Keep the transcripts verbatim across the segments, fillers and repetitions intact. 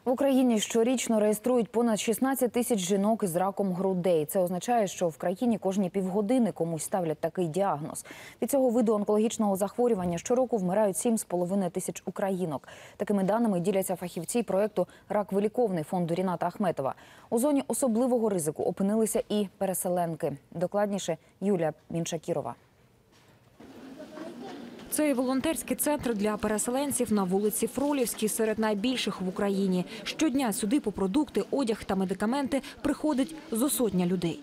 В Україні щорічно реєструють понад шістнадцять тисяч жінок із раком грудей. Це означає, що в країні кожні півгодини комусь ставлять такий діагноз. Від цього виду онкологічного захворювання щороку вмирають сім з половиною тисяч українок. Такими даними діляться фахівці проєкту «Рак виліковний» фонду Ріната Ахметова. У зоні особливого ризику опинилися і переселенки. Докладніше Юлія Міншакірова. Це волонтерський центр для переселенців на вулиці Фролівській, серед найбільших в Україні. Щодня сюди по продукти, одяг та медикаменти приходить зо сотня людей.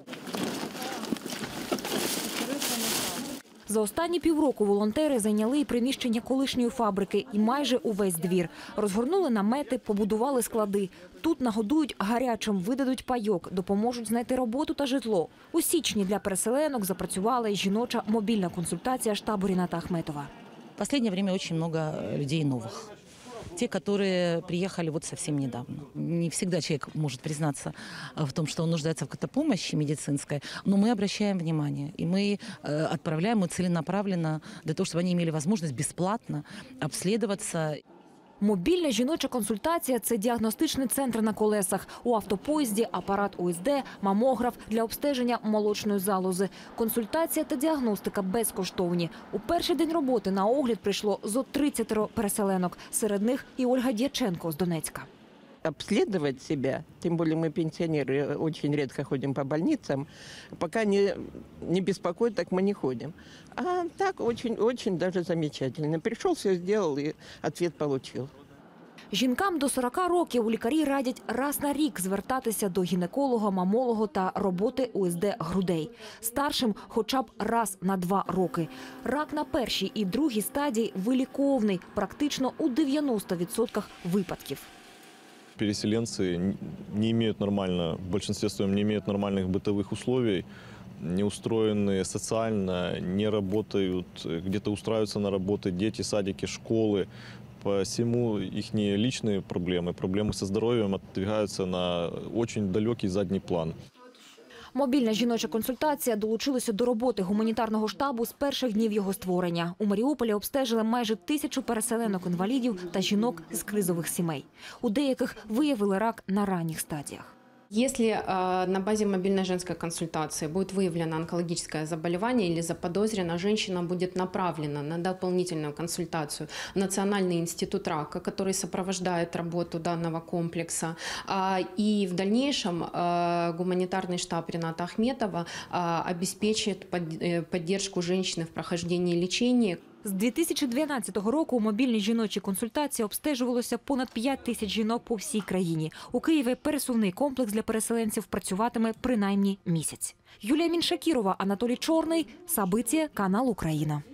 За останні півроку волонтери зайняли і приміщення колишньої фабрики, і майже увесь двір. Розгорнули намети, побудували склади. Тут нагодують гарячим, видадуть пайок, допоможуть знайти роботу та житло. У січні для переселенок запрацювала і жіноча мобільна консультація штабу Ріната Ахметова. В последнее время очень много людей новых. Те, которые приехали вот совсем недавно. Не всегда человек может признаться в том, что он нуждается в какой-то помощи медицинской, но мы обращаем внимание, и мы отправляем их целенаправленно для того, чтобы они имели возможность бесплатно обследоваться. Мобільна жіноча консультація – це діагностичний центр на колесах. У автопоїзді апарат У С Д, мамограф для обстеження молочної залози. Консультація та діагностика безкоштовні. У перший день роботи на огляд прийшло зо тридцять переселенок. Серед них і Ольга Дяченко з Донецька. Обследовать себя, тем более мы пенсионеры, очень редко ходим по больницам, пока не, не беспокоит, так мы не ходим. А так очень, очень даже замечательно. Пришел, все сделал и ответ получил. Жінкам до сорока років у лікарі радять раз на рік звертатися до гінеколога, мамолога та роботи У С Д грудей. Старшим хоча б раз на два роки. Рак на першій і другій стадії виліковний, практично у дев'яноста відсотках випадків. Переселенцы не имеют нормально, в большинстве своем не имеют нормальных бытовых условий, не устроены социально, не работают, где-то устраиваются на работы дети, садики, школы. Посему их личные проблемы, проблемы со здоровьем отодвигаются на очень далекий задний план. Мобільна жіноча консультація долучилася до роботи гуманітарного штабу з перших днів його створення. У Маріуполі обстежили майже тисячу переселенок-інвалідів та жінок з кризових сімей. У деяких виявили рак на ранніх стадіях. Если э, на базе мобильной женской консультации будет выявлено онкологическое заболевание или заподозрено, женщина будет направлена на дополнительную консультацию в Национальный институт рака, который сопровождает работу данного комплекса. Э, и в дальнейшем э, гуманитарный штаб Рината Ахметова э, обеспечит под, э, поддержку женщины в прохождении лечения. З дві тисячі дванадцятого року у мобільній жіночій консультації обстежувалося понад п'ять тисяч жінок по всій країні. У Києві пересувний комплекс для переселенців працюватиме принаймні місяць. Юлія Міншакірова, Анатолій Чорний, Сабиття, канал Україна.